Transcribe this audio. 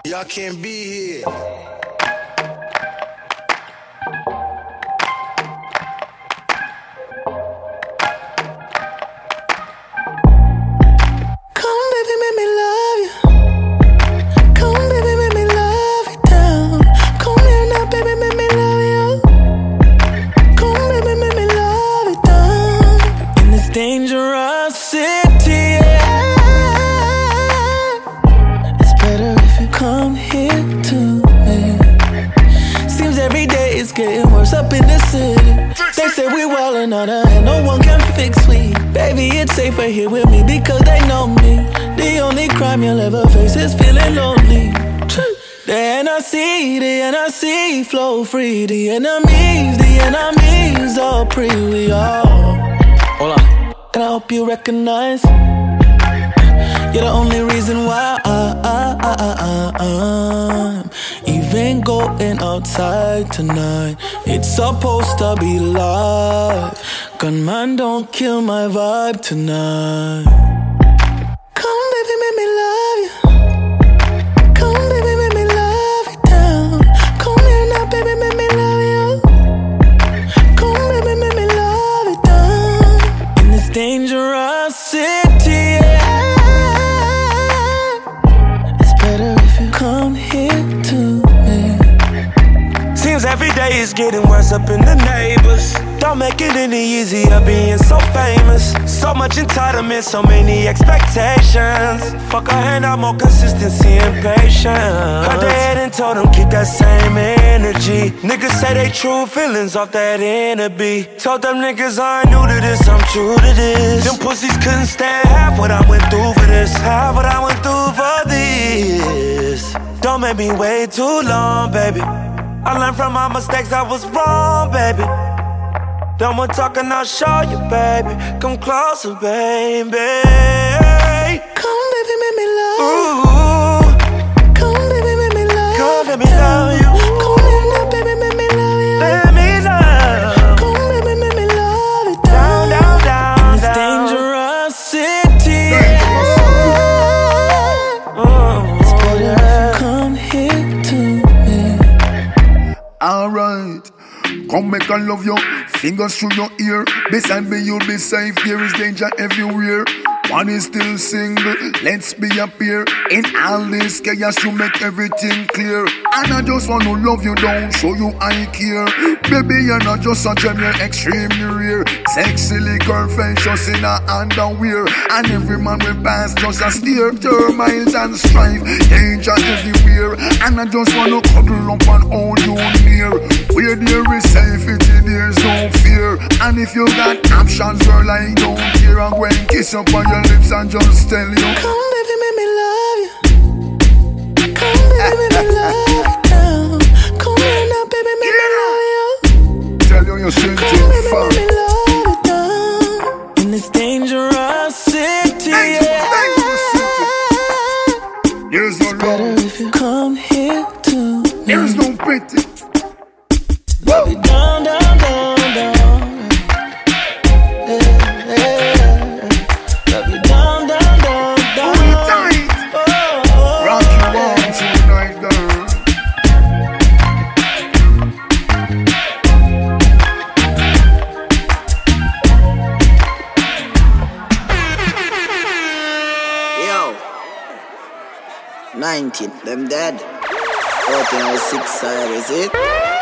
Y'all can't be here. Dangerous city, yeah. It's better if you come here to me. Seems every day it's getting worse up in the city. They say we wildin' outta and no one can fix we. Baby, it's safer here with me because they know me. The only crime you'll ever face is feeling lonely. The NRC flow free. The enemies all pre. We all. Hold on. And I hope you recognize you're the only reason why I'm even going outside tonight. It's supposed to be live. Gunman, don't kill my vibe tonight. Come baby, make me love you. Come baby, make me love you down. Come here now, baby, make me love you. Come baby, make me love you down. In this dangerous city, yeah. It's better if you come here to me. Seems every day is getting worse up in the neighbors. Don't make it any easier being so famous. So much entitlement, so many expectations. Fuck a handout, more consistency and patience. Heard they had and told them keep that same energy. Niggas say they true feelings off that inner beat. Told them niggas I ain't new to this, I'm true to this. Them pussies couldn't stand half what I went through for this. Half what I went through for this. Don't make me wait too long, baby. I learned from my mistakes, I was wrong, baby. Done with talking, I'll show you, baby. Come closer, baby. Come, baby, make me love you. Ooh. Come, baby, make me love you. Come, let me love you. Come here now, baby, make me love you. Let me love. Come, baby, make me love you down, down, down, in this dangerous city, yeah. It's better if you come here to me. Alright, come make I love you. Fingers through your ear. Beside me you'll be safe. There is danger everywhere. One is still single, let's be a pair. In all this chaos you make everything clear. And I just want to love you down, show you I care. Baby, you're not just a gem, you're extremely rare. Sexy liquor, fashions in a underwear. And every man will pass just a stare. Turmoils and strife, danger everywhere. And I just want to cuddle up and hold you near. Where there is safety, there's no fear. And if you got options, girl, I don't care. I'm going to kiss up on your lips and just tell you. Come baby, make me love you. Come baby, make me love you down. Come here now, baby, make me love you. Tell you you're sweet, come baby, make me love you down. In this dangerous city, yeah. There's no it's better if you come here to me. There's no pity. Love you down, down, down, down. Yo, 19, them dead. 14 or 6 side, is it?